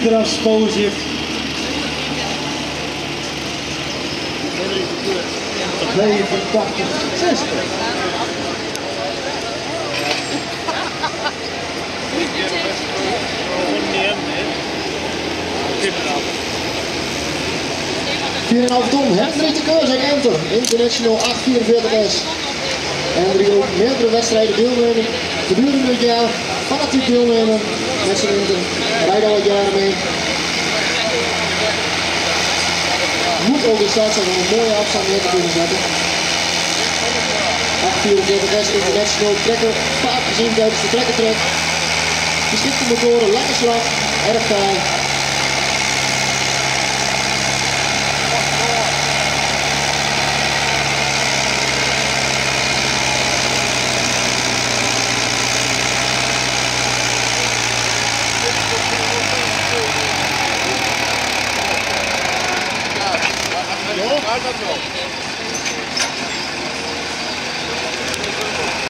Grasposier. €82,60. $4,5 ton, Hendrik de Keuze, Enter, International 844S. En er ook meerdere wedstrijden deelnemen gedurende het jaar, fanatiek deelnemen met zijn Inter, rijden al het jaar mee. Moet ook in staat zijn om een mooie afstand neer te kunnen zetten. 844S International trekker, vaak gezien tijdens de trekkertrek. Geschikte motoren, lekker slag, erg taai. Gaat dat wel?